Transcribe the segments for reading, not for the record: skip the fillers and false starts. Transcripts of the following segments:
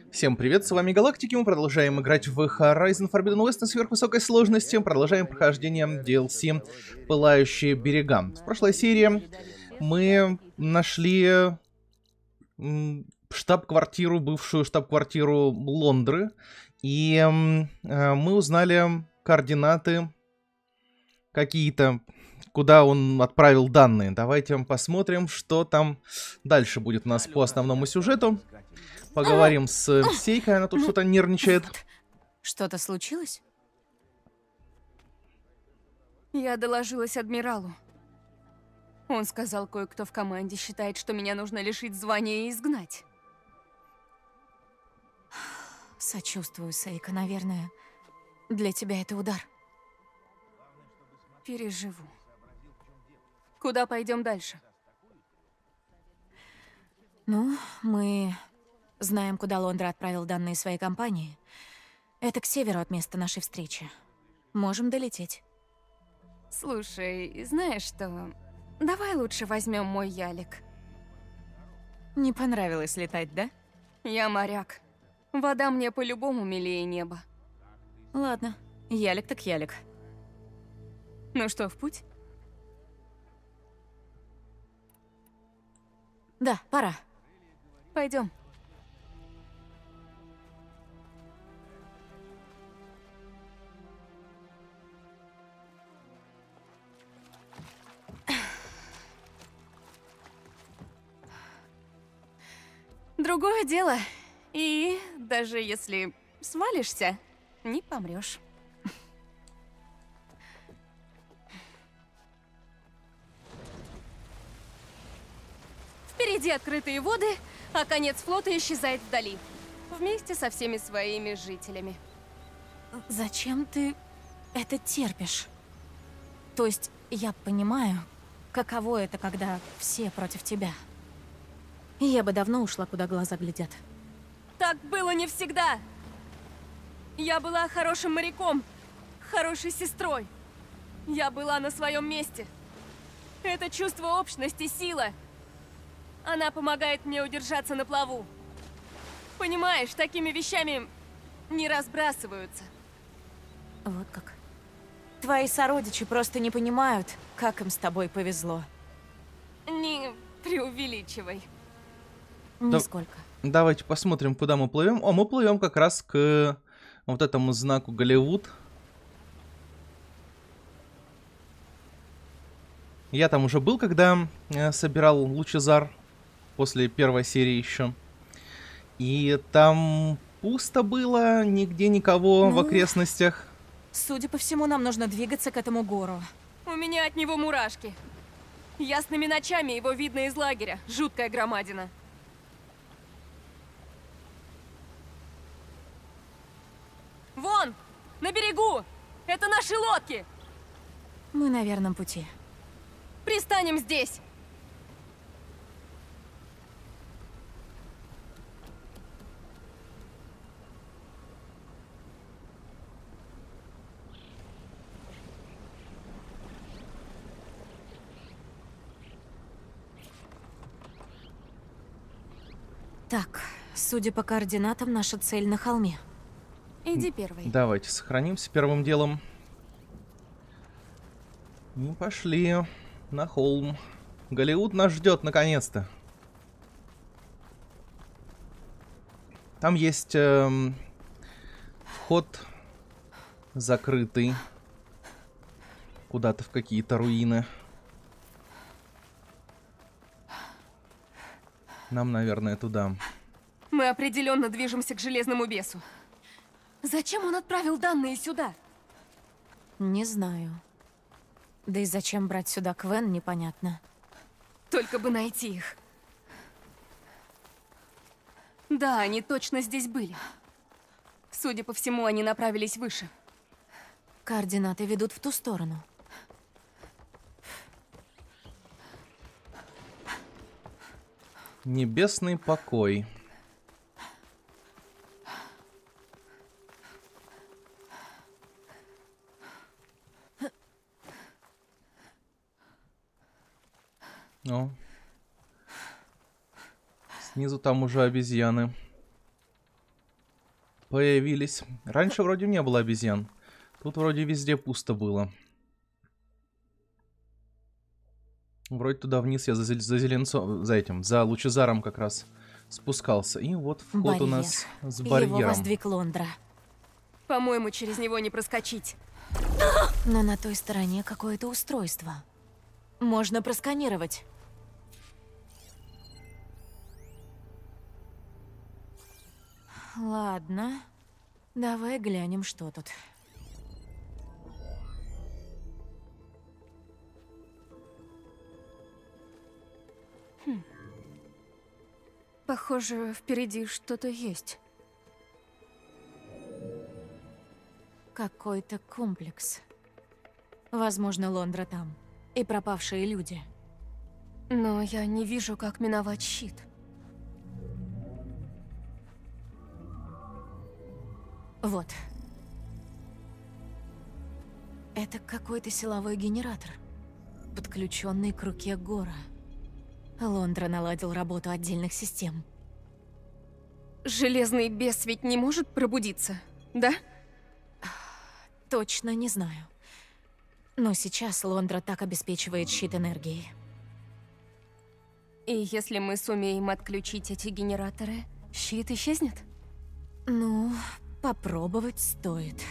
Всем привет, с вами Галактики, мы продолжаем играть в Horizon Forbidden West на сверхвысокой сложности, продолжаем прохождение DLC «Пылающие берега». В прошлой серии мы нашли штаб-квартиру, бывшую штаб-квартиру Лондры, и мы узнали координаты какие-то, куда он отправил данные. Давайте посмотрим, что там дальше будет у нас по основному сюжету. Поговорим с Сейкой, она тут что-то нервничает. Вот. Что-то случилось? Я доложилась адмиралу. Он сказал, кое-кто в команде считает, что меня нужно лишить звания и изгнать. Сочувствую, Сейка, наверное. Для тебя это удар. Переживу. Куда пойдем дальше? Ну, мы знаем, куда Лондра отправил данные своей компании. Это к северу от места нашей встречи. Можем долететь. Слушай, знаешь что? Давай лучше возьмем мой ялик. Не понравилось летать, да? Я моряк. Вода мне по-любому милее неба. Ладно, ялик так ялик. Ну что, в путь? Да, пора. Пойдем. Другое дело. И даже если свалишься, не помрешь. Впереди открытые воды, а конец флота исчезает вдали. Вместе со всеми своими жителями. Зачем ты это терпишь? То есть, я понимаю, каково это, когда все против тебя. Я бы давно ушла, куда глаза глядят. Так было не всегда. Я была хорошим моряком, хорошей сестрой. Я была на своем месте. Это чувство общности, сила. Она помогает мне удержаться на плаву. Понимаешь, такими вещами не разбрасываются. Вот как. Твои сородичи просто не понимают, как им с тобой повезло. Не преувеличивай. Нисколько. Давайте посмотрим, куда мы плывем. О, мы плывем как раз к вот этому знаку Голливуд. Я там уже был, когда собирал Лучезар. После первой серии еще. И там пусто было, нигде никого в окрестностях. Судя по всему, нам нужно двигаться к этому гору. У меня от него мурашки. Ясными ночами его видно из лагеря. Жуткая громадина. Вон! На берегу! Это наши лодки! Мы на верном пути. Пристанем здесь! Так, судя по координатам, наша цель на холме. Иди первый. Давайте сохранимся первым делом. И пошли на холм. Голливуд нас ждет наконец-то. Там есть вход закрытый. Куда-то в какие-то руины. Нам, наверное, туда. Мы определенно движемся к железному бесу. Зачем он отправил данные сюда? Не знаю. Да и зачем брать сюда Квен, непонятно. Только бы найти их. Да, они точно здесь были. Судя по всему, они направились выше. Координаты ведут в ту сторону. Небесный покой. Ну. Снизу там уже обезьяны. появились. Раньше вроде не было обезьян. Тут вроде везде пусто было. Вроде туда вниз я за Лучезаром как раз спускался. И вот вход Барьер. у нас с Его барьером. воздвиг Лондра. По-моему, через него не проскочить. Но на той стороне какое-то устройство. Можно просканировать. Ладно. Давай глянем, что тут. Похоже, впереди что-то есть. Какой-то комплекс. Возможно, Лондра там. И пропавшие люди. Но я не вижу, как миновать щит. Вот. Это какой-то силовой генератор, подключенный к руке Гора. Лондра наладил работу отдельных систем. Железный бес ведь не может пробудиться, да? Точно не знаю. Но сейчас Лондра так обеспечивает щит энергией. И если мы сумеем отключить эти генераторы, щит исчезнет? Ну, попробовать стоит.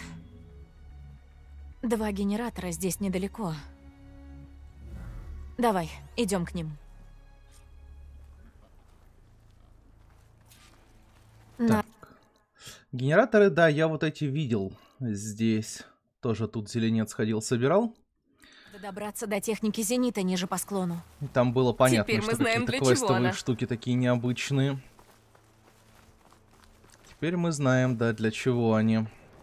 2 генератора здесь недалеко. Давай, идем к ним. Так. Генераторы, да, я вот эти видел здесь. Тоже тут зеленец ходил, собирал. Надо добраться до техники Зенита ниже по склону. И там было понятно, Теперь мы что знаем, какие-то для чего квестовые она. штуки такие необычные. Теперь мы знаем, да, для чего они.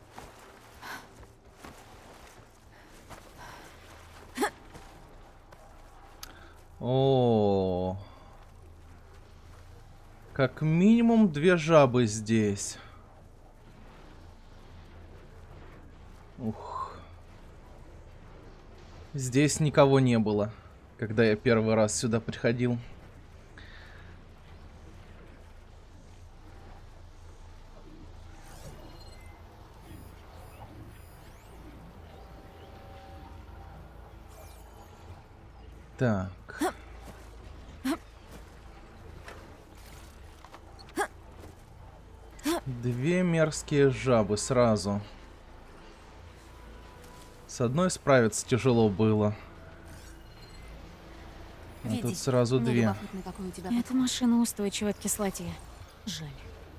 О, как минимум 2 жабы здесь. Ух. Здесь никого не было, когда я первый раз сюда приходил. Так. Две мерзкие жабы сразу. С одной справиться тяжело было. А тут сразу две. Эта машина устойчива к кислоте. Жаль.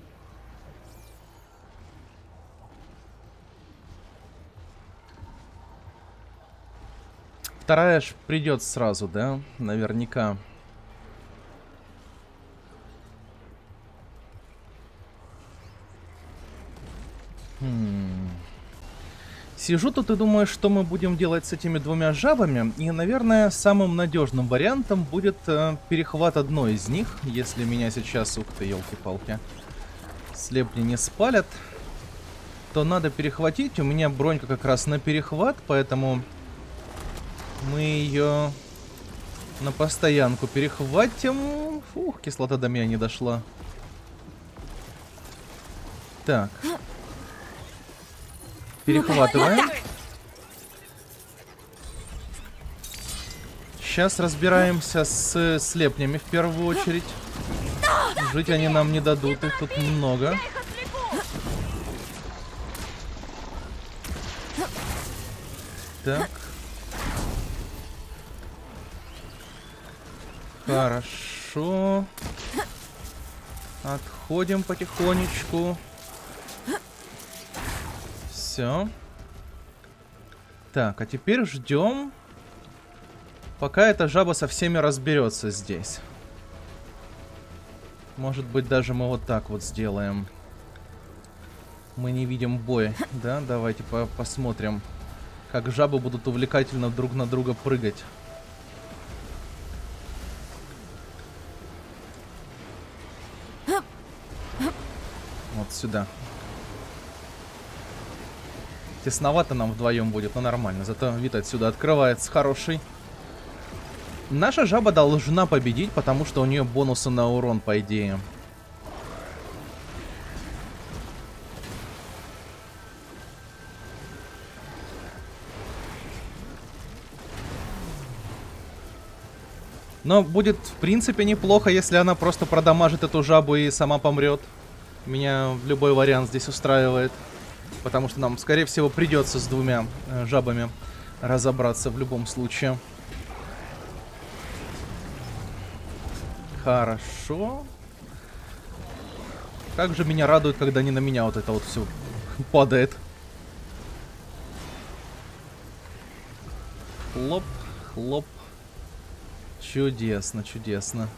Вторая ж придет сразу, да? Наверняка. Сижу тут и думаю, что мы будем делать с этими 2 жабами. И, наверное, самым надежным вариантом будет перехват одной из них. Если меня сейчас, ух ты, елки-палки, слепни не спалят, то надо перехватить. У меня бронька как раз на перехват, поэтому мы ее на постоянку перехватим. Фух, кислота до меня не дошла. Так. Перехватываем. Сейчас разбираемся с слепнями в первую очередь. Жить они нам не дадут, их тут много. Так. Хорошо. Отходим потихонечку. Все. Так, а теперь ждем, пока эта жаба со всеми разберется здесь. Может быть, даже мы вот так вот сделаем. Мы не видим бой, да? Давайте посмотрим, как жабы будут увлекательно друг на друга прыгать. Вот сюда. Тесновато нам вдвоем будет, но нормально. Зато вид отсюда открывается хороший. Наша жаба должна победить, потому что у нее бонусы на урон, по идее. Но будет, в принципе, неплохо, если она просто продамажит эту жабу и сама помрет. Меня любой вариант здесь устраивает. Потому что нам, скорее всего, придется с двумя жабами разобраться в любом случае. Хорошо. Как же меня радует, когда не на меня вот это вот все падает. Хлоп, хлоп. Чудесно, чудесно.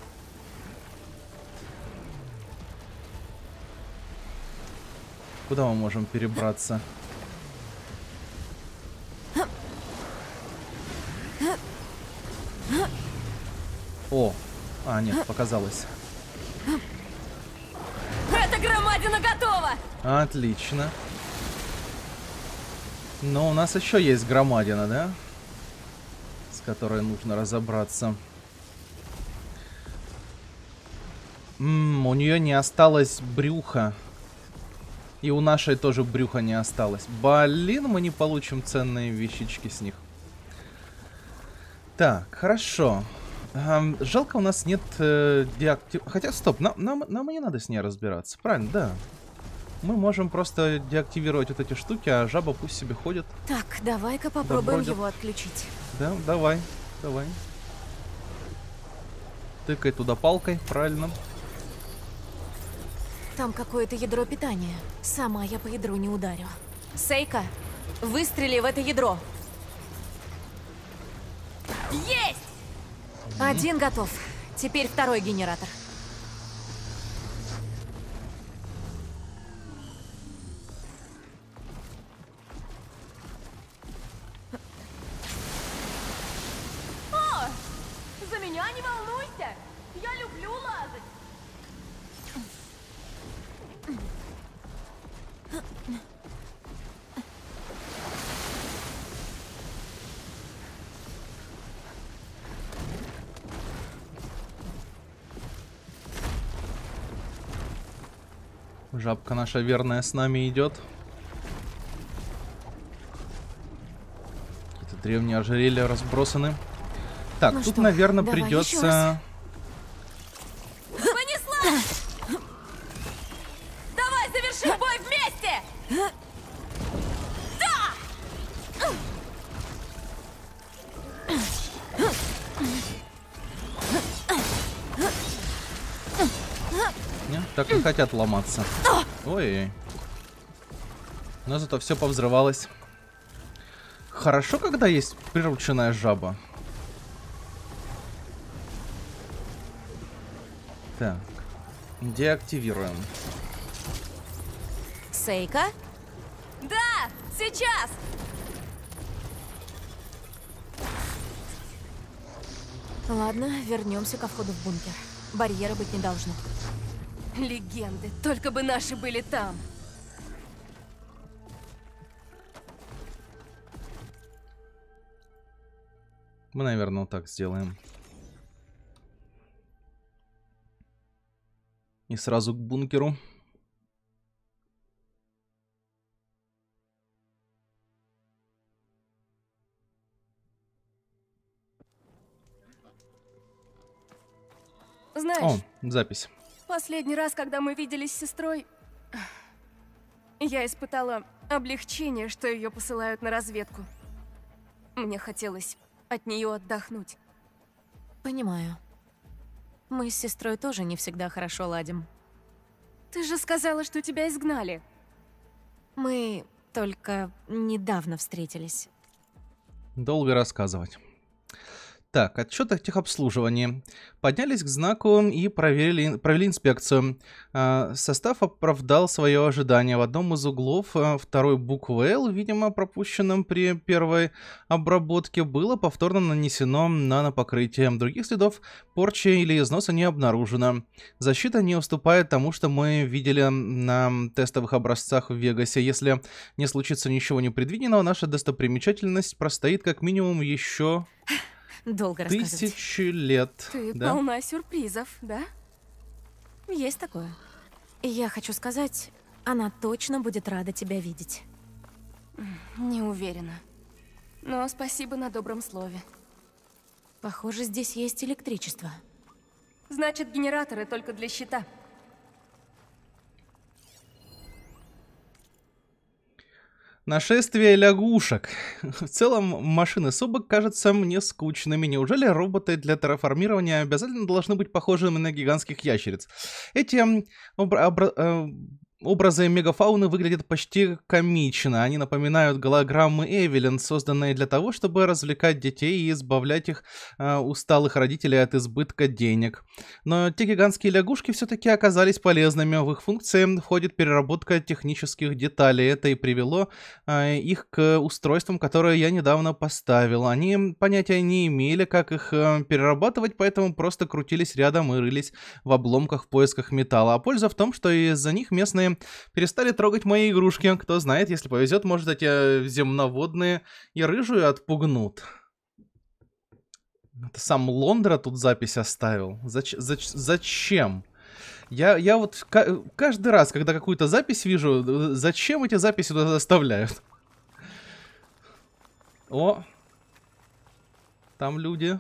Куда мы можем перебраться? О! А, нет, показалось. Эта громадина готова! Отлично. Но у нас еще есть громадина, да? С которой нужно разобраться. У нее не осталось брюха. И у нашей тоже брюха не осталось. Блин, мы не получим ценные вещички с них. Так, хорошо. Жалко, у нас нет Хотя, стоп, нам и не надо с ней разбираться. Правильно, да. Мы можем просто деактивировать вот эти штуки, а жаба пусть себе ходит. Так, давай-ка попробуем Да, его отключить. Да, давай, давай. Тыкай туда палкой, правильно. Там какое-то ядро питания. Сама я по ядру не ударю. Сейка, выстрели в это ядро. Есть! Один готов. Теперь второй генератор. О! За меня не волнуйся! Я люблю лазать! Жабка наша верная с нами идет. Какие-то древние ожерелья разбросаны. Так, Ну тут, что, наверное, давай еще придется... Понесла! Давай завершим бой вместе! Нет, так не хотят ломаться. Ой. Но зато все повзрывалось. Хорошо, когда есть прирученная жаба. Так. Деактивируем. Сейка? Да! Сейчас! Ладно, вернемся ко входу в бункер. Барьера быть не должно. Легенды, только бы наши были там. Мы, наверное, вот так сделаем. И сразу к бункеру. Знаешь, О, запись. последний раз, когда мы виделись с сестрой, я испытала облегчение, что ее посылают на разведку. Мне хотелось от нее отдохнуть. Понимаю. Мы с сестрой тоже не всегда хорошо ладим. Ты же сказала, что тебя изгнали. Мы только недавно встретились. Долго рассказывать. Так, отчет о техобслуживании. Поднялись к знаку и провели инспекцию. Состав оправдал свое ожидание. В одном из углов второй буквы «Л», видимо, пропущенном при первой обработке, было повторно нанесено нанопокрытие. Других следов порчи или износа не обнаружено. Защита не уступает тому, что мы видели на тестовых образцах в Вегасе. Если не случится ничего непредвиденного, наша достопримечательность простоит как минимум еще... Долго рассказывать. 1000 лет. Ты Да? полна сюрпризов, да? Есть такое. И я хочу сказать, она точно будет рада тебя видеть. Не уверена. Но спасибо на добром слове. Похоже, здесь есть электричество. Значит, генераторы только для щита. Нашествие лягушек. В целом, машины Собак кажутся мне скучными. Неужели роботы для терраформирования обязательно должны быть похожими на гигантских ящериц? Эти образы мегафауны выглядят почти комично. Они напоминают голограммы Эвелин, созданные для того, чтобы развлекать детей и избавлять их усталых родителей от избытка денег. Но те гигантские лягушки все-таки оказались полезными. В их функции входит переработка технических деталей. Это и привело их к устройствам, которые я недавно поставил. Они понятия не имели, как их перерабатывать, поэтому просто крутились рядом и рылись в обломках в поисках металла. А польза в том, что из-за них местные перестали трогать мои игрушки. Кто знает, если повезет, может, эти земноводные и рыжую отпугнут. Это сам Лондра тут запись оставил. Зачем? Я вот каждый раз, когда какую-то запись вижу, зачем эти записи туда оставляют? О! Там люди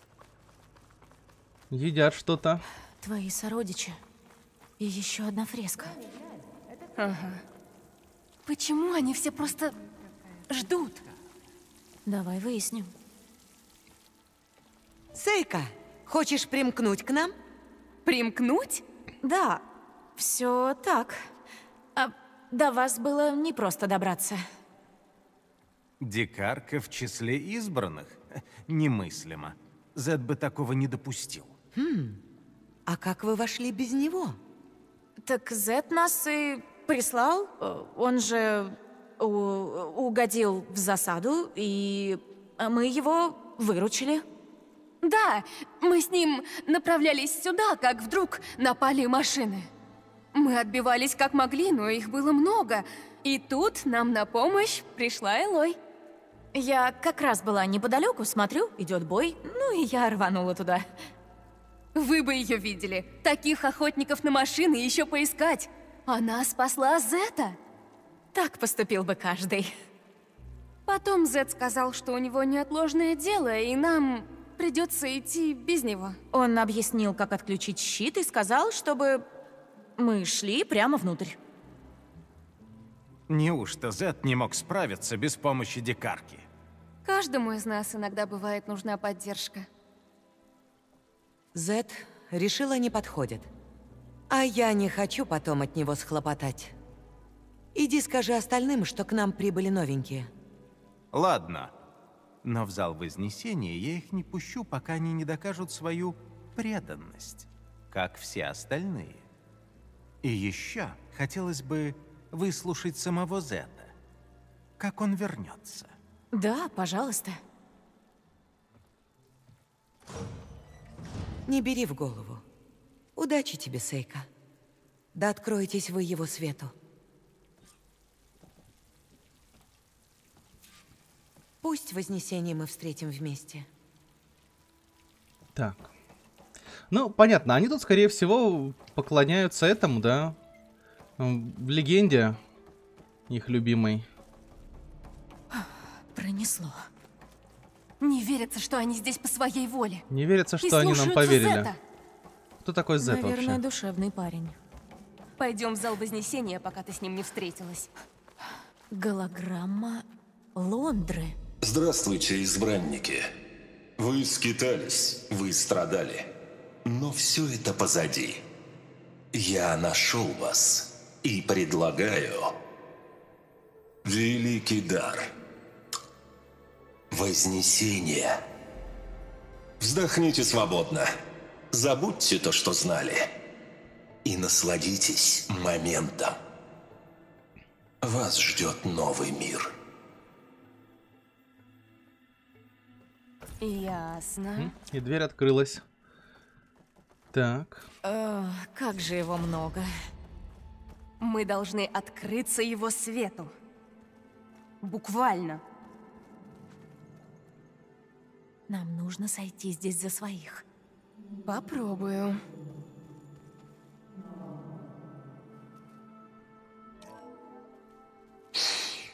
едят что-то. Твои сородичи. И еще одна фреска. Ага. Почему они все просто ждут? Давай выясним. Сейка, хочешь примкнуть к нам? Примкнуть? Да, все так. А до вас было непросто добраться. Дикарка в числе избранных? Немыслимо. Зед бы такого не допустил. А как вы вошли без него? Так Зет нас и прислал. Он же угодил в засаду, и мы его выручили. Да, мы с ним направлялись сюда, как вдруг напали машины. Мы отбивались как могли, но их было много. И тут нам на помощь пришла Элой. Я как раз была неподалеку, смотрю, идет бой, ну и я рванула туда. Вы бы ее видели. Таких охотников на машины еще поискать. Она спасла Зета. Так поступил бы каждый. Потом Зет сказал, что у него неотложное дело, и нам придется идти без него. Он объяснил, как отключить щит, и сказал, чтобы мы шли прямо внутрь. Неужто Зед не мог справиться без помощи дикарки? Каждому из нас иногда бывает нужна поддержка. Зет решила, не подходит. А я не хочу потом от него схлопотать. Иди скажи остальным, что к нам прибыли новенькие. Ладно. Но в зал Вознесения я их не пущу, пока они не докажут свою преданность, как все остальные. И еще хотелось бы выслушать самого Зета, как он вернется. Да, пожалуйста. Не бери в голову. Удачи тебе, Сейка. Да откроетесь вы его свету. Пусть Вознесение мы встретим вместе. Так. Ну, понятно, они тут, скорее всего, поклоняются этому, да? В легенде их любимой. Пронесло. Не верится, что они здесь по своей воле. Не верится, И что они нам слушаются поверили. Зета. Кто такой Зет Наверное, вообще? душевный парень. Пойдем в зал Вознесения, пока ты с ним не встретилась. Голограмма Лондры. Здравствуйте, избранники. Вы скитались, вы страдали. Но все это позади. Я нашел вас и предлагаю великий дар. Вознесение. Вздохните свободно. Забудьте то, что знали. И насладитесь моментом. Вас ждет новый мир. Ясно. И дверь открылась. Так. Как же его много. Мы должны открыться его свету. Буквально. Нам нужно сойти здесь за своих. Попробую.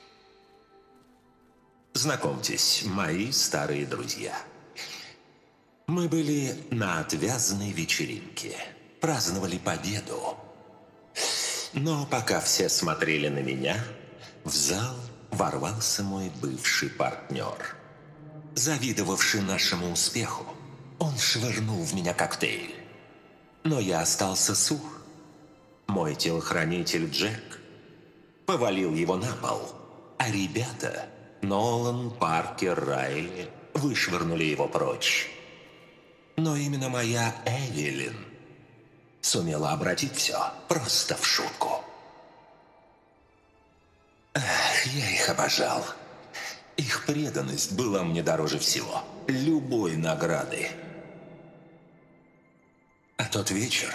Знакомьтесь, мои старые друзья. Мы были на отвязной вечеринке, праздновали победу. Но пока все смотрели на меня, в зал ворвался мой бывший партнер. Завидовавший нашему успеху, он швырнул в меня коктейль. Но я остался сух. Мой телохранитель Джек повалил его на пол, а ребята, Нолан, Паркер, Райли, вышвырнули его прочь. Но именно моя Эвелин сумела обратить все просто в шутку. Ах, я их обожал. Их преданность была мне дороже всего. Любой награды. А тот вечер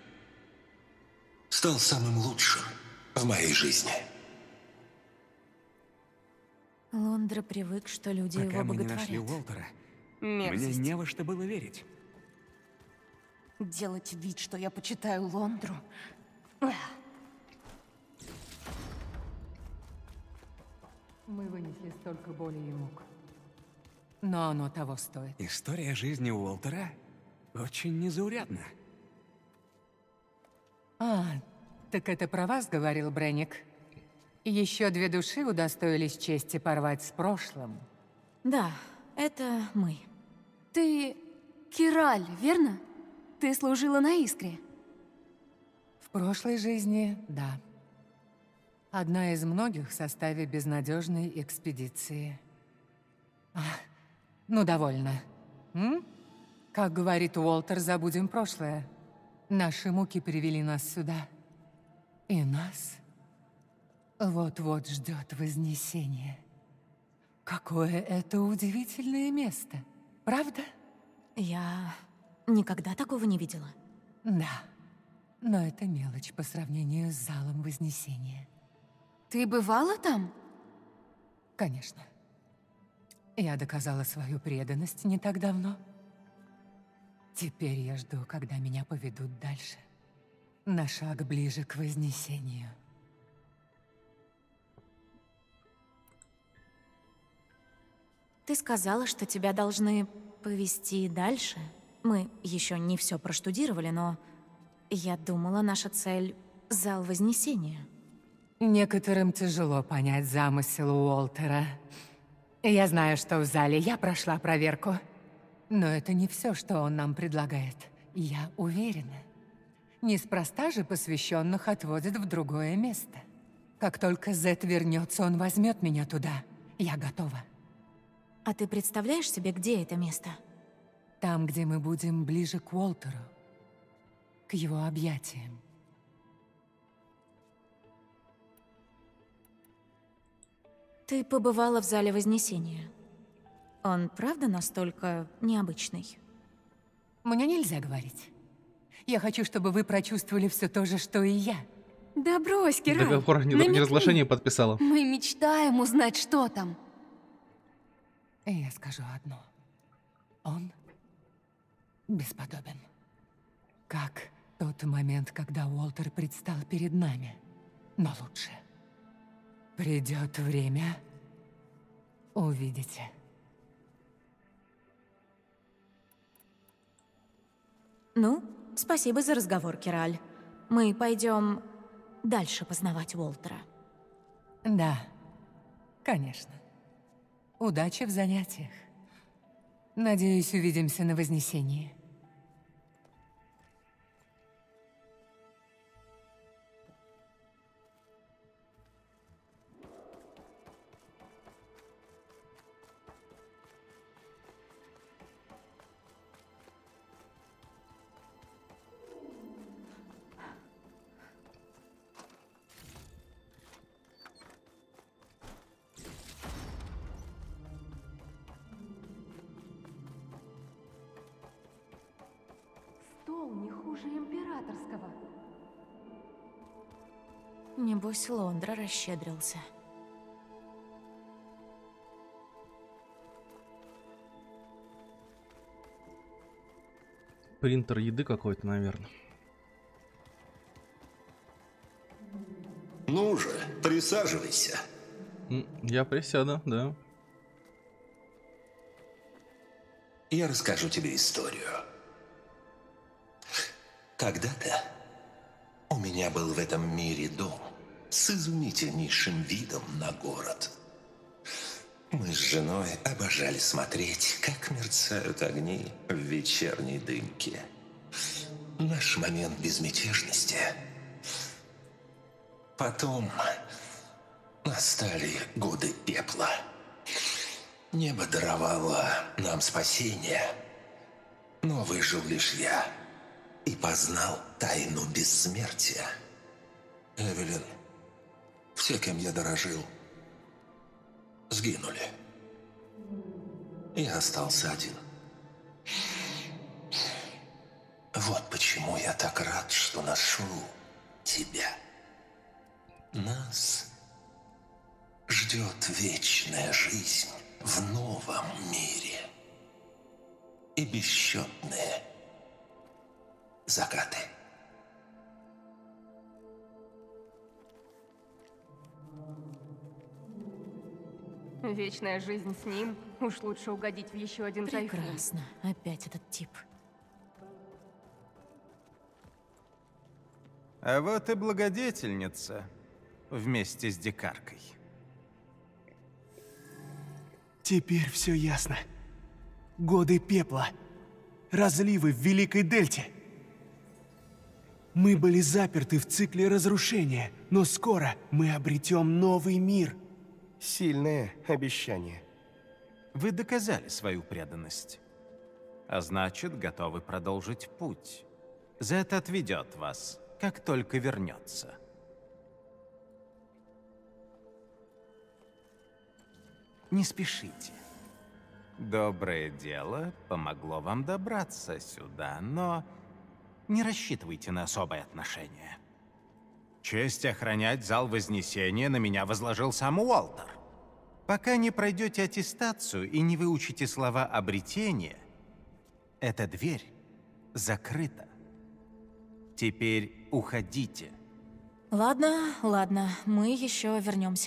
стал самым лучшим в моей жизни. Лондра привык, что люди Пока его мы не нашли боготворят. Уолтера, мне Мерзость. не во что было верить. Делать вид, что я почитаю Лондру. Мы вынесли столько боли и мук. Но оно того стоит. История жизни Уолтера очень незаурядна. А, так это про вас говорил Бренник? Еще 2 души удостоились чести порвать с прошлым. Да, это мы. Ты Кираль, верно? Ты служила на Искре. В прошлой жизни, да. Одна из многих в составе безнадежной экспедиции. Ну, довольно. М? Как говорит Уолтер, забудем прошлое. Наши муки привели нас сюда. И нас вот-вот ждет вознесение. Какое это удивительное место, правда? Я никогда такого не видела. Да, но это мелочь по сравнению с залом Вознесения. Ты бывала там? Конечно. Я доказала свою преданность не так давно. Теперь я жду, когда меня поведут дальше. На шаг ближе к Вознесению. Ты сказала, что тебя должны повести дальше. Мы еще не все проштудировали, но я думала, наша цель — зал Вознесения. Некоторым тяжело понять замысел Уолтера. Я знаю, что в зале я прошла проверку. Но это не все, что он нам предлагает. Я уверена. Неспроста же посвященных отводят в другое место. Как только Зет вернется, он возьмет меня туда. Я готова. А ты представляешь себе, где это место? Там, где мы будем ближе к Уолтеру. К его объятиям. Ты побывала в зале Вознесения. Он правда настолько необычный? Мне нельзя говорить. Я хочу, чтобы вы прочувствовали все то же, что и я. Да брось, Кираль. Договор намекни. неразглашения подписала. Мы мечтаем узнать, что там. И я скажу одно. Он бесподобен. Как тот момент, когда Уолтер предстал перед нами. Но лучше. Придет время, увидите. Ну, спасибо за разговор, Кираль. Мы пойдем дальше познавать Уолтера. Да, конечно. Удачи в занятиях. Надеюсь, увидимся на Вознесении. Стол не хуже императорского. Небось, Лондра расщедрился. Принтер еды какой-то, наверное. Ну же, присаживайся. Я присяду, да. Я расскажу тебе историю. Когда-то у меня был в этом мире дом с изумительнейшим видом на город. Мы с женой обожали смотреть, как мерцают огни в вечерней дымке. Наш момент безмятежности. Потом настали годы пепла. Небо даровало нам спасение, но выжил лишь я и познал тайну бессмертия. Эвелин, все, кем я дорожил, сгинули. Я остался один. Вот почему я так рад, что нашел тебя. Нас ждет вечная жизнь в новом мире и бесчетные закаты. Вечная жизнь с ним. Уж лучше угодить в еще один тайфун. Прекрасно. Опять этот тип. А вот и благодетельница вместе с дикаркой. Теперь все ясно. Годы пепла. Разливы в Великой Дельте. Мы были заперты в цикле разрушения, но скоро мы обретем новый мир. Сильное обещание. Вы доказали свою преданность. А значит, готовы продолжить путь. Зет отведет вас, как только вернется. Не спешите. Доброе дело помогло вам добраться сюда, но не рассчитывайте на особые отношения. Честь охранять зал Вознесения на меня возложил сам Уолтер. Пока не пройдете аттестацию и не выучите слова обретения, эта дверь закрыта. Теперь уходите. Ладно, ладно, мы еще вернемся.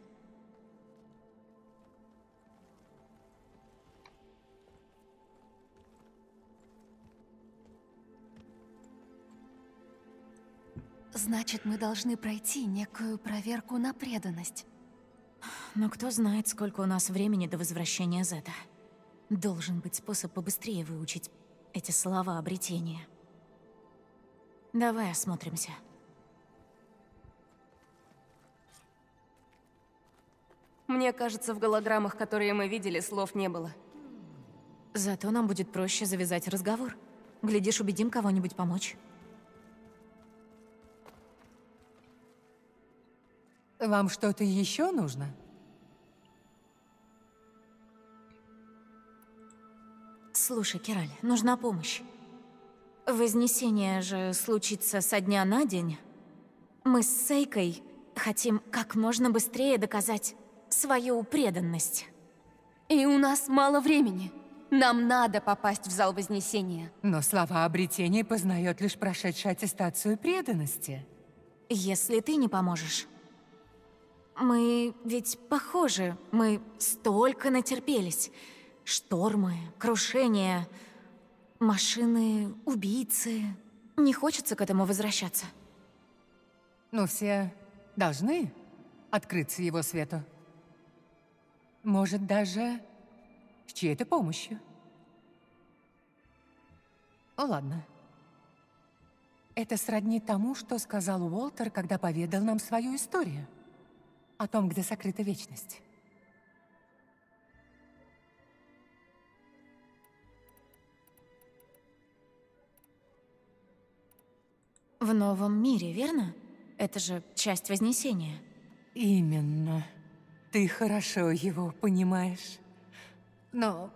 Значит, мы должны пройти некую проверку на преданность. Но кто знает, сколько у нас времени до возвращения Зета. Должен быть способ побыстрее выучить эти слова обретения. Давай осмотримся. Мне кажется, в голограммах, которые мы видели, слов не было. Зато нам будет проще завязать разговор. Глядишь, убедим кого-нибудь помочь. Вам что-то еще нужно? Слушай, Кираль, нужна помощь. Вознесение же случится со дня на день. Мы с Сейкой хотим как можно быстрее доказать свою преданность. И у нас мало времени. Нам надо попасть в зал Вознесения. Но слова обретения познает лишь прошедшая аттестацию преданности. Если ты не поможешь. Мы ведь похожи. Мы столько натерпелись. Штормы, крушения, машины, убийцы. Не хочется к этому возвращаться. Но все должны открыться его свету. Может, даже с чьей-то помощью. Ладно. Это сродни тому, что сказал Уолтер, когда поведал нам свою историю. О том, где сокрыта вечность. В новом мире, верно? Это же часть Вознесения. Именно. Ты хорошо его понимаешь. Но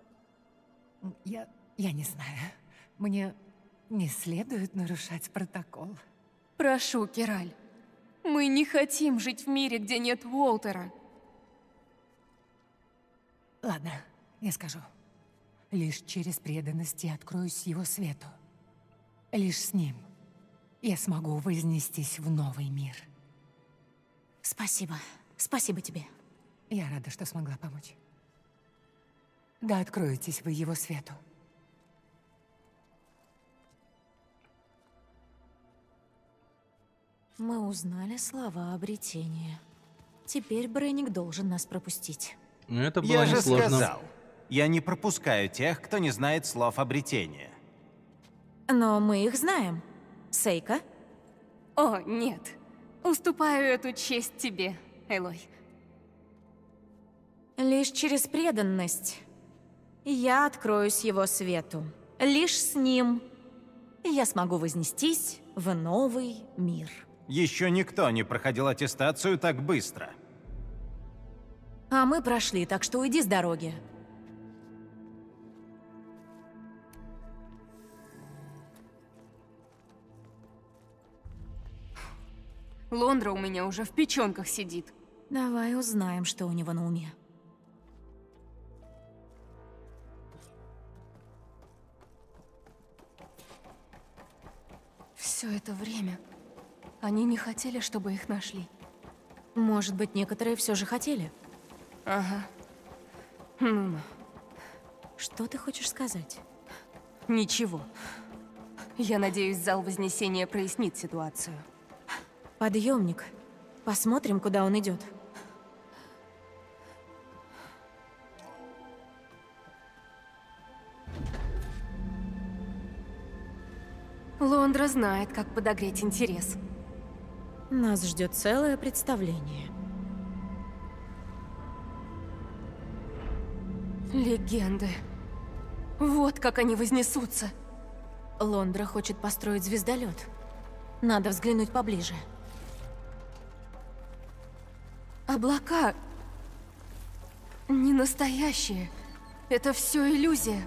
я не знаю. Мне не следует нарушать протокол. Прошу, Кираль. Мы не хотим жить в мире, где нет Уолтера. Ладно, я скажу. Лишь через преданность я откроюсь его свету. Лишь с ним я смогу вознестись в новый мир. Спасибо. Спасибо тебе. Я рада, что смогла помочь. Да откроетесь вы его свету. Мы узнали слова обретения. Теперь Бренник должен нас пропустить. Ну, это было Я же несложно. сказал, я не пропускаю тех, кто не знает слов обретения. Но мы их знаем. Сейка? О, нет. Уступаю эту честь тебе, Элой. Лишь через преданность я откроюсь его свету. Лишь с ним я смогу вознестись в новый мир. Еще никто не проходил аттестацию так быстро. А мы прошли, так что уйди с дороги. Лондра у меня уже в печенках сидит. Давай узнаем, что у него на уме. Все это время они не хотели, чтобы их нашли. Может быть, некоторые все же хотели? Ага. Ну-ну. Что ты хочешь сказать? Ничего. Я надеюсь, зал Вознесения прояснит ситуацию. Подъемник. Посмотрим, куда он идет. Лондра знает, как подогреть интерес. Нас ждет целое представление. Легенды. Вот как они вознесутся. Лондра хочет построить звездолет. Надо взглянуть поближе. Облака не настоящие. Это все иллюзия.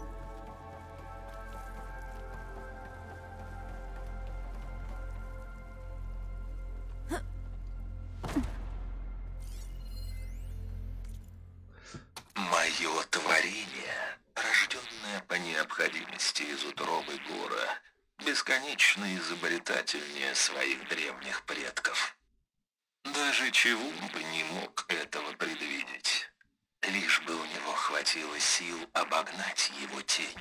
Мое творение, рожденное по необходимости из утробы Гора, бесконечно изобретательнее своих древних предков. Даже Чевун бы не мог этого предвидеть, лишь бы у него хватило сил обогнать его тень.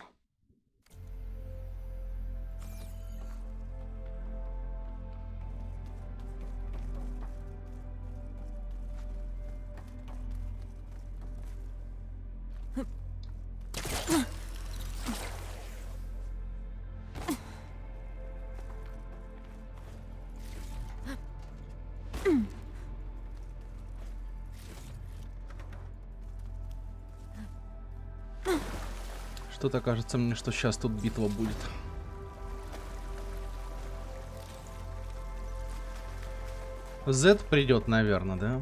Что-то кажется мне, что сейчас тут битва будет. Z придет, наверное, да?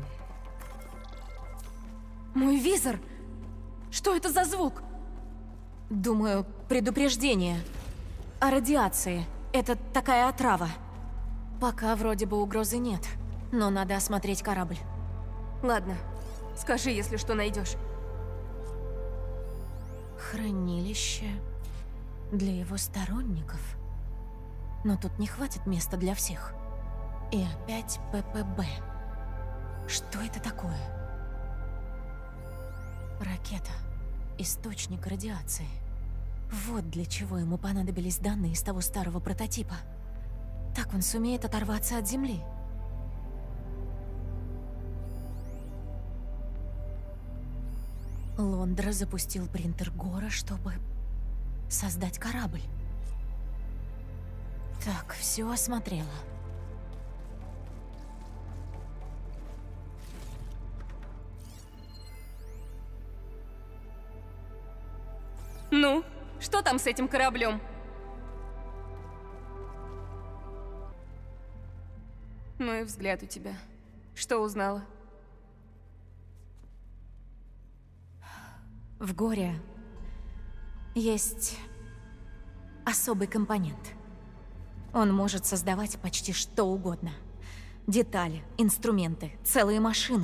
Мой визор! Что это за звук? Думаю, предупреждение о радиации. Это такая отрава. Пока вроде бы угрозы нет, но надо осмотреть корабль. Ладно, скажи, если что найдешь. Хранилище для его сторонников. Но тут не хватит места для всех. И опять ППБ. Что это такое? Ракета. Источник радиации. Вот для чего ему понадобились данные из того старого прототипа. Так он сумеет оторваться от Земли. Лондра запустил принтер Гора, чтобы создать корабль. Так, все осмотрела. Ну, что там с этим кораблем? Ну и взгляд у тебя. Что узнала? В Горе есть особый компонент. Он может создавать почти что угодно. Детали, инструменты, целые машины.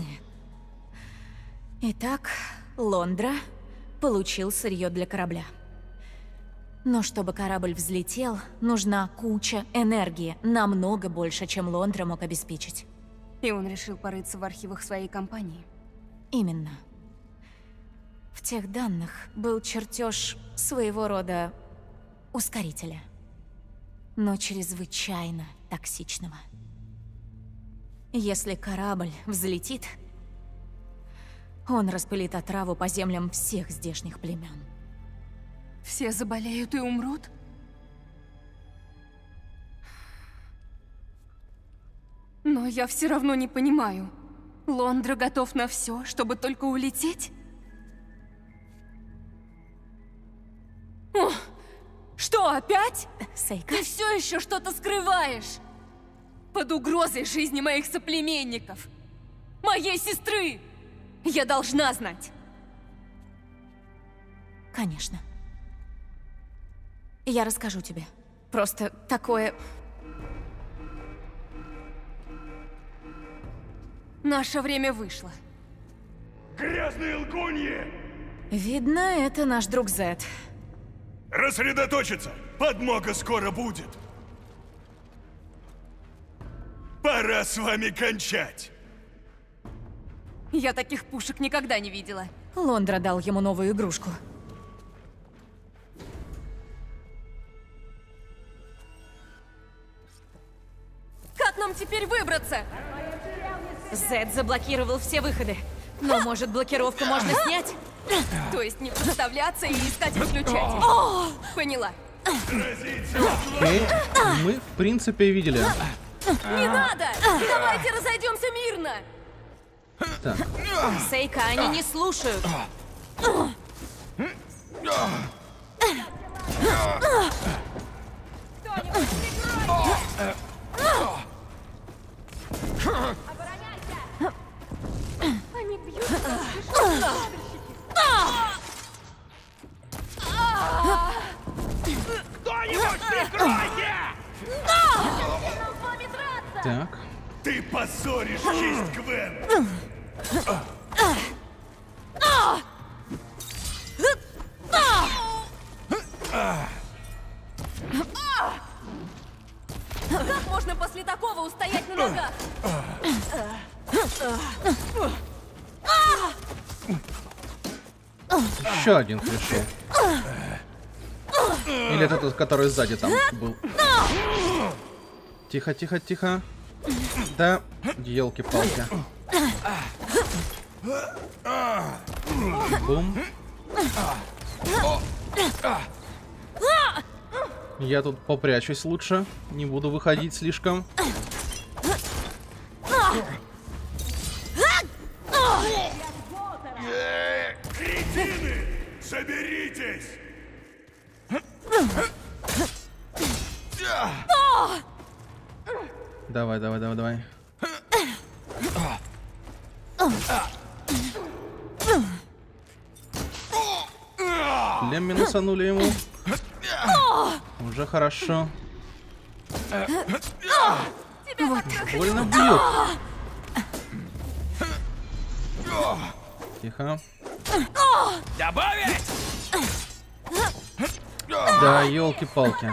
Итак, Лондра получил сырье для корабля. Но чтобы корабль взлетел, нужна куча энергии, намного больше, чем Лондра мог обеспечить. И он решил порыться в архивах своей компании. Именно. В тех данных был чертеж своего рода ускорителя, но чрезвычайно токсичного. Если корабль взлетит, он распылит отраву по землям всех здешних племен. Все заболеют и умрут? Но я все равно не понимаю. Лондра готов на все, чтобы только улететь? О, что, опять? Сейка? Ты все еще что-то скрываешь? Под угрозой жизни моих соплеменников. Моей сестры! Я должна знать. Конечно. Я расскажу тебе. Просто такое... Наше время вышло. Грязные лгуньи! Видно, это наш друг Зед. Рассредоточиться! Подмога скоро будет! Пора с вами кончать! Я таких пушек никогда не видела. Лондра дал ему новую игрушку. Как нам теперь выбраться? Зед заблокировал все выходы. Но, может, блокировку можно снять? То есть не подставляться и искать выключатель? Поняла. Окей. Мы, в принципе, видели. Не надо! Давайте разойдемся мирно! Так. Сейка, они не слушают. Они бьют. Кто-нибудь прикройте! Так. Ты позоришь честь Гвен! Как можно после такого устоять на ногах? Еще один пришел. Или это тот, который сзади там был. Тихо, тихо, тихо. Да, елки-палки. Бум. Я тут попрячусь лучше. Не буду выходить слишком. Кретины! Соберитесь! Давай, давай, давай, давай. Шлем минусанули ему. Уже хорошо. Больно бьет. Тихо. Добавить! Да, елки-палки.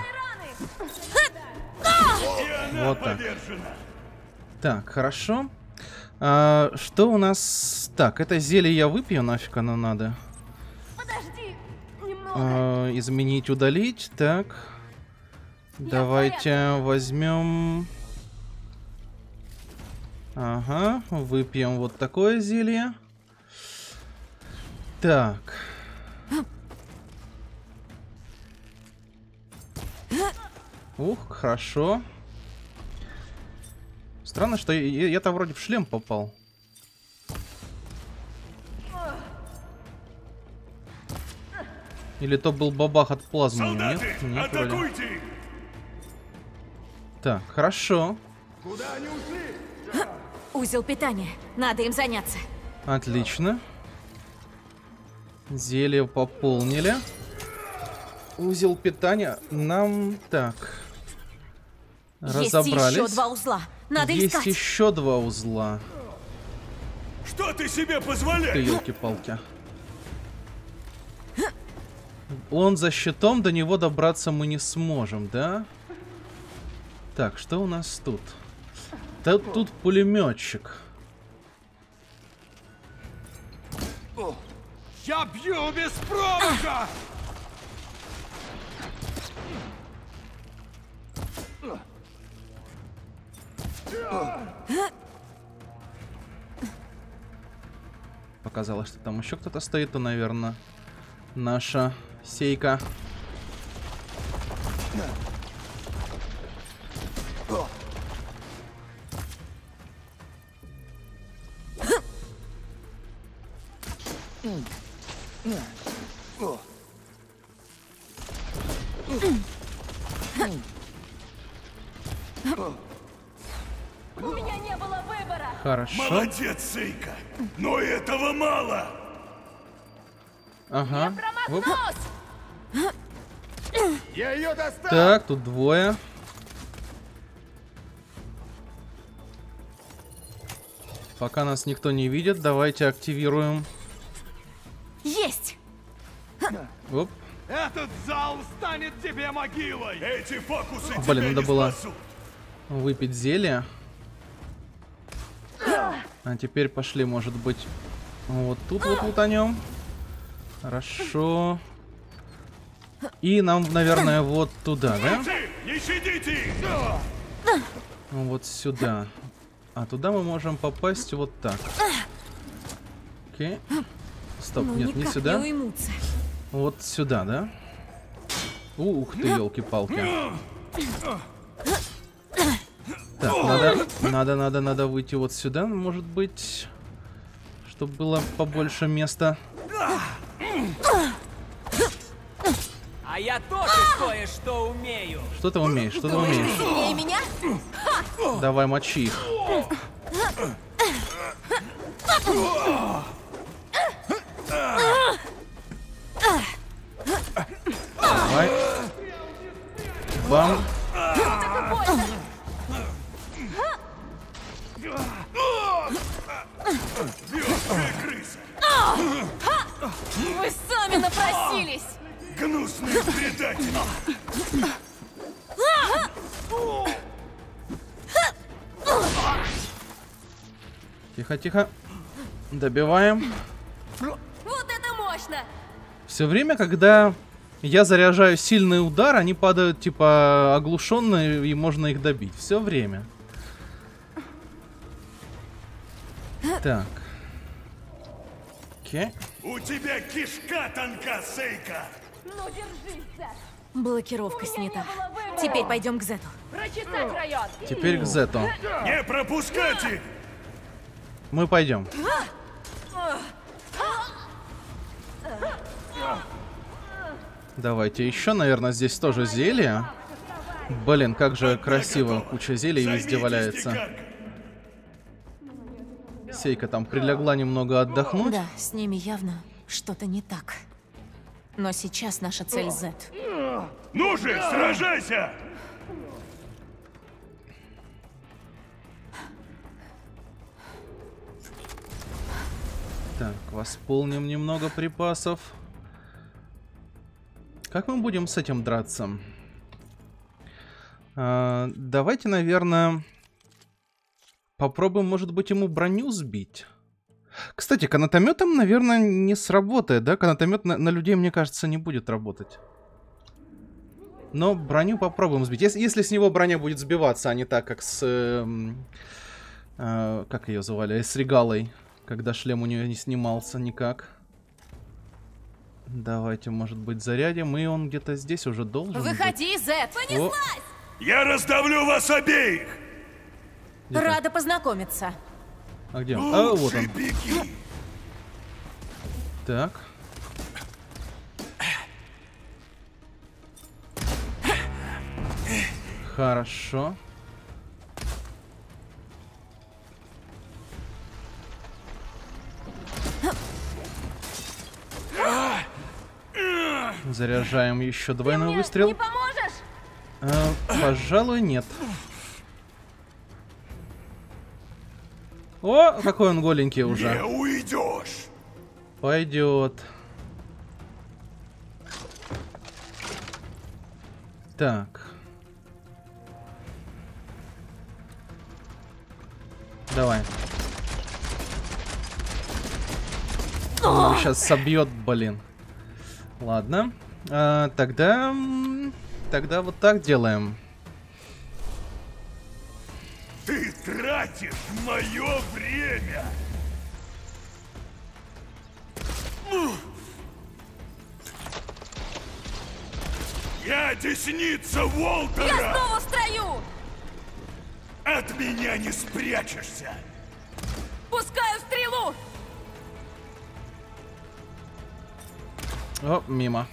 Вот так. Так, хорошо. Что у нас? Так, это зелье я выпью, нафиг оно надо. Подожди, немного. Изменить, удалить. Так. Давайте возьмем. Ага, выпьем вот такое зелье. Так. Ух, хорошо. Странно, что я-то вроде в шлем попал. Или то был бабах от плазмы? Солдаты, Нет, нет, вроде. атакуйте! Так, хорошо. Куда они ушли? Узел питания. Надо им заняться. Отлично. Зелье пополнили. Узел питания нам... Так. Разобрались. Есть еще 2 узла. Надо Есть искать. еще 2 узла. Что ты себе Ты позволяешь? елки-палки. Он за щитом, до него добраться мы не сможем, да? Так, что у нас тут? Тут пулеметчик. Я бью без промаха! Показалось, что там еще кто-то стоит, то, наверное, наша Сейка. У меня не было выбора. Хорошо. Молодец, Сейка! Но этого мало! Ага. Оп. Я ее достал! Так, тут двое. Пока нас никто не видит, давайте активируем. Есть! Оп. Этот зал станет тебе могилой! Эти фокусы Блин, тебя надо не было спасут. выпить зелье. А теперь пошли, может быть, вот тут вот лутанем. Хорошо. И нам, наверное, вот туда, да? Не щадите их! Вот сюда. А туда мы можем попасть вот так. Окей. Стоп, Ну, нет, не никак сюда. не уймутся. Вот сюда, да? Ух ты, елки-палки. Так, надо выйти вот сюда, может быть, чтобы было побольше места. А я тоже кое-что умею. Что ты умеешь? Что ты умеешь? Сильнее меня? Давай, мочи их. Давай. Бам. Вы сами напросились. Гнусные предатели! Тихо, тихо. Добиваем. Вот это мощно. Все время, когда я заряжаю сильный удар, они падают типа оглушенные, и можно их добить. Все время. Так. Окей. У тебя кишка тонка, Сейка! Ну держись, Зет. Блокировка снята. Теперь пойдем к Зету. Прочесать район. Теперь к Зету. Не пропускать их! Мы пойдем. Давайте еще, наверное, здесь тоже зелье. Блин, как же красиво. Куча зелий везде валяется. Сейка там прилегла немного отдохнуть. Да, с ними явно что-то не так. Но сейчас наша цель Зет. Ну же, сражайся! Так, восполним немного припасов. Как мы будем с этим драться? Давайте, наверное, попробуем, может быть, ему броню сбить. Кстати, канатометом, наверное, не сработает, да? Канатомет на людей, мне кажется, не будет работать. Но броню попробуем сбить. Если с него броня будет сбиваться, а не так, как с... как ее звали? С Регалой. Когда шлем у нее не снимался никак. Давайте, может быть, зарядим. И он где-то здесь уже должен Выходи, Зет! Понеслась! Я раздавлю вас обеих! Рада познакомиться. А где он? А, вот он. Так. Хорошо. Заряжаем еще двойной выстрел. Не поможешь? Пожалуй, нет. О, какой он голенький уже. Не уйдешь. Пойдет. Так. Давай. Его сейчас собьет, блин. Ладно. Тогда вот так делаем. Ты тратишь мое время! Я десница Уолтера! Я снова в строю! От меня не спрячешься! Пускаю стрелу! О, мимо.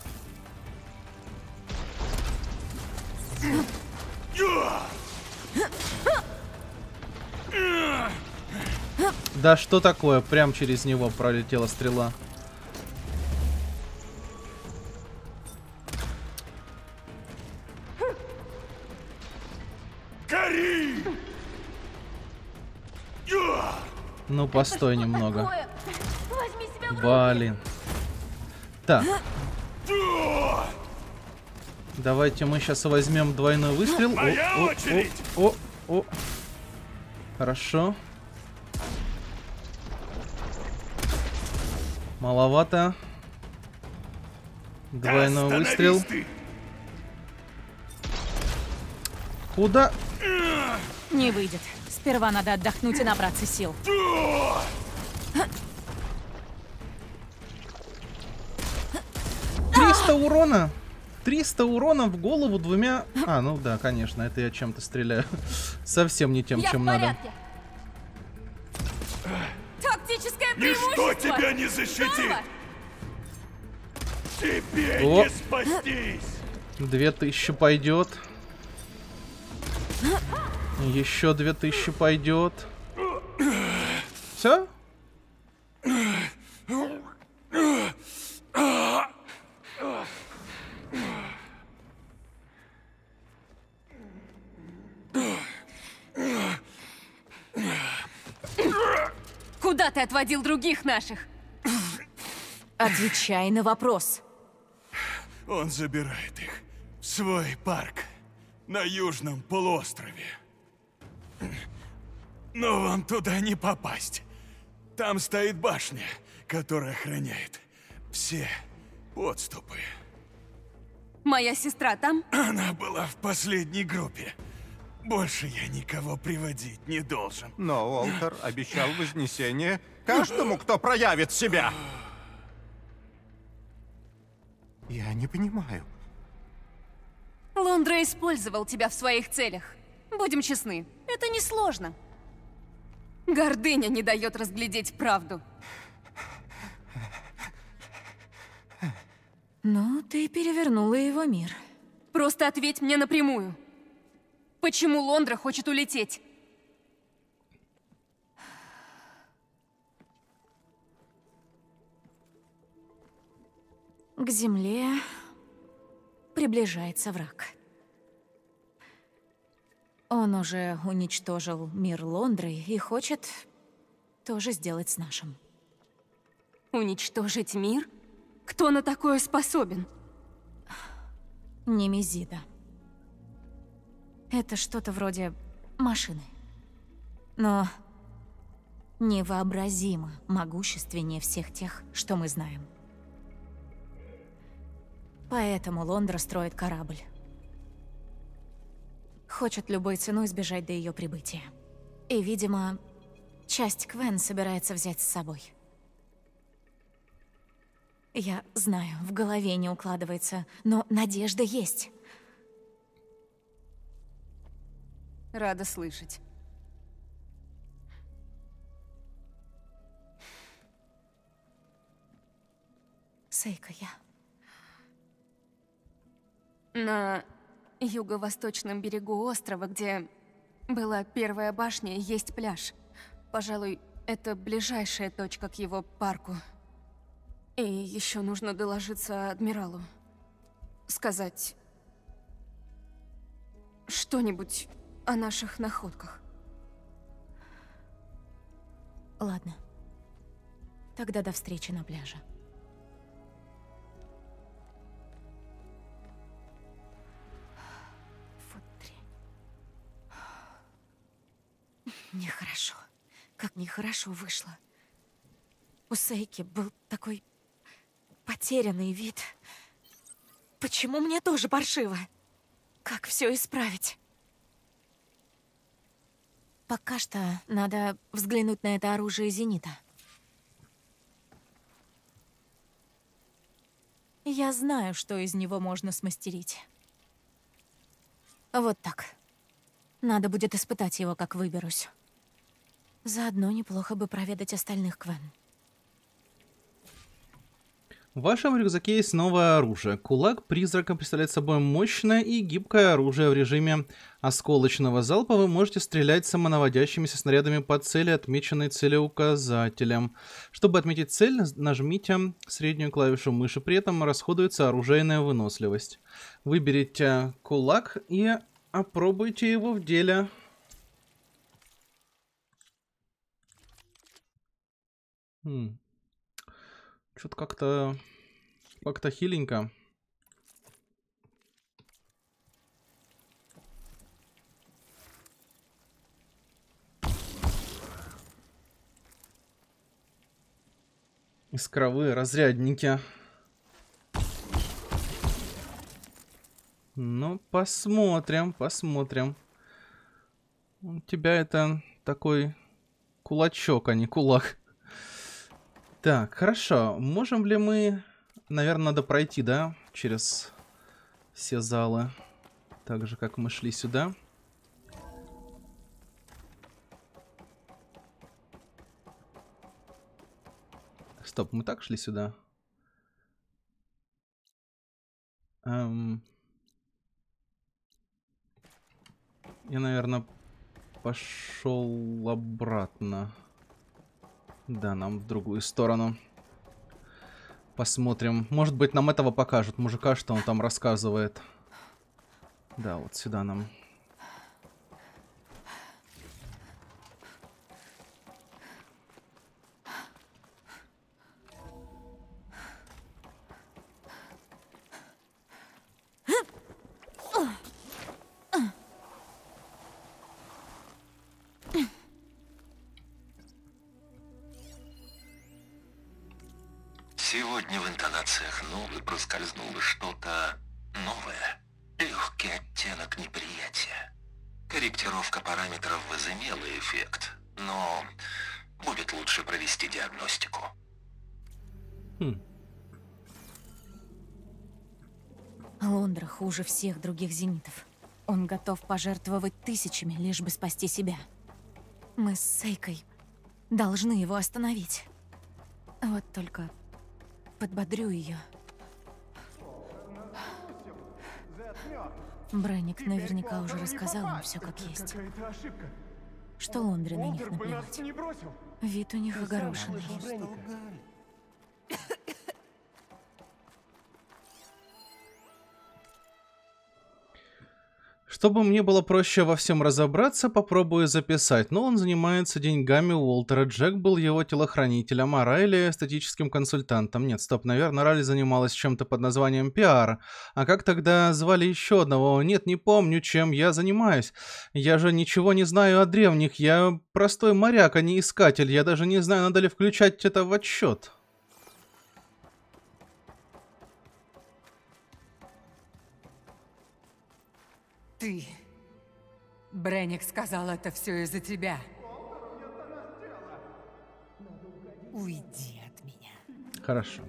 Да что такое? Прям через него пролетела стрела. Гори! Ну, постой немного. Возьми себя в руки. Блин. Так. Давайте мы сейчас возьмем двойной выстрел. Моя очередь! О. Хорошо. Маловато. Двойной выстрел. Ты. Куда? Не выйдет. Сперва надо отдохнуть и набраться сил. 300 урона. 300 урона в голову двумя... А, ну да, конечно, это я чем-то стреляю. Совсем не тем, чем надо. Тактическое Ничто преимущество! тебя не защитит! Здорово! Тебе О. не спастись! 2000 пойдет. Еще 2000 пойдет. Все? Куда ты отводил других наших? Отвечай на вопрос. Он забирает их в свой парк на Южном полуострове. Но вам туда не попасть. Там стоит башня, которая охраняет все подступы. Моя сестра там? Она была в последней группе. Больше я никого приводить не должен. Но Уолтер обещал вознесение каждому, кто проявит себя. Я не понимаю. Лондра использовал тебя в своих целях. Будем честны, это несложно. Гордыня не дает разглядеть правду. Ну, ты перевернула его мир. Просто ответь мне напрямую. Почему Лондра хочет улететь? К земле приближается враг. Он уже уничтожил мир Лондры и хочет тоже сделать с нашим. Уничтожить мир? Кто на такое способен? Немезида. Это что-то вроде машины. Но невообразимо могущественнее всех тех, что мы знаем. Поэтому Лондра строит корабль. Хочет любой ценой сбежать до ее прибытия. И, видимо, часть Квен собирается взять с собой. Я знаю, в голове не укладывается, но надежда есть. Рада слышать. Сейка, я... На юго-восточном берегу острова, где была первая башня, есть пляж. Пожалуй, это ближайшая точка к его парку. И еще нужно доложиться адмиралу. Сказать что-нибудь о наших находках. Ладно. Тогда до встречи на пляже. Нехорошо. Как нехорошо вышло. У Сейки был такой потерянный вид. Почему мне тоже паршиво? Как все исправить? Пока что надо взглянуть на это оружие Зенита. Я знаю, что из него можно смастерить. Вот так. Надо будет испытать его, как выберусь. Заодно неплохо бы проведать остальных Квен. В вашем рюкзаке есть новое оружие. Кулак призрака представляет собой мощное и гибкое оружие. В режиме осколочного залпа вы можете стрелять самонаводящимися снарядами по цели, отмеченной целеуказателем. Чтобы отметить цель, нажмите среднюю клавишу мыши. При этом расходуется оружейная выносливость. Выберите кулак и опробуйте его в деле. Что-то как-то хиленько. Искровые разрядники. Ну, посмотрим. У тебя это такой кулачок, а не кулак. Так, хорошо. Можем ли мы... Наверное, надо пройти, да? Через все залы. Так же, как мы шли сюда. Стоп, мы так шли сюда? Я, наверное, пошел обратно. Да, нам в другую сторону. Посмотрим. Может быть, нам этого покажут. Мужика, что он там рассказывает. Да, вот сюда нам. Сегодня в интонациях Нолы проскользнуло что-то новое. Легкий оттенок неприятия. Корректировка параметров возымела эффект, но будет лучше провести диагностику. Лондра хуже всех других зенитов. Он готов пожертвовать тысячами, лишь бы спасти себя. Мы с Сейкой должны его остановить. Вот только подбодрю ее. Бренник наверняка уже рассказал им все как есть. Что Лондре на них наплевать. Вид у них огорошенный. Чтобы мне было проще во всем разобраться, попробую записать. Но он занимается деньгами Уолтера. Джек был его телохранителем, а Райли — эстетическим консультантом. Нет, стоп, наверное, Райли занималась чем-то под названием пиар. А как тогда звали еще одного? Нет, не помню, чем я занимаюсь. Я же ничего не знаю о древних. Я простой моряк, а не искатель. Я даже не знаю, надо ли включать это в отсчет. Ты... Бренник сказал, это все из-за тебя. Уйди от меня. Хорошо.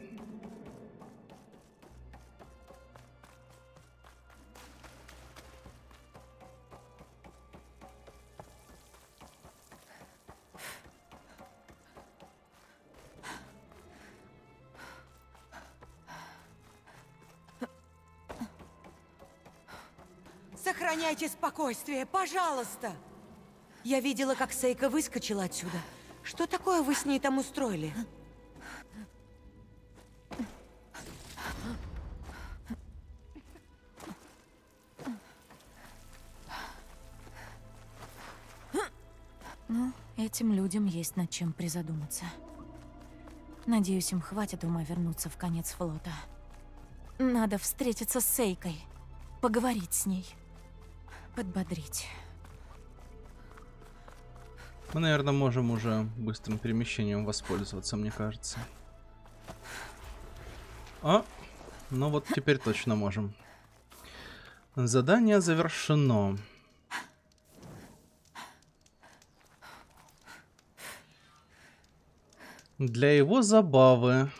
Сохраняйте спокойствие, пожалуйста. Я видела, как Сейка выскочила отсюда. Что такое вы с ней там устроили? Ну, этим людям есть над чем призадуматься. Надеюсь, им хватит ума вернуться в конец флота. Надо встретиться с Сейкой, поговорить с ней. Подбодрить. Мы, наверное, можем уже быстрым перемещением воспользоваться, мне кажется. А, ну вот теперь точно можем. Задание завершено. Для его забавы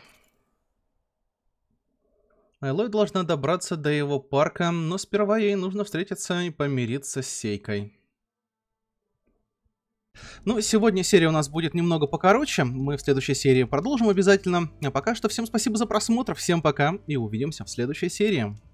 Айлой должна добраться до его парка, но сперва ей нужно встретиться и помириться с Сейкой. Ну, сегодня серия у нас будет немного покороче. Мы в следующей серии продолжим обязательно. А пока что всем спасибо за просмотр, всем пока и увидимся в следующей серии.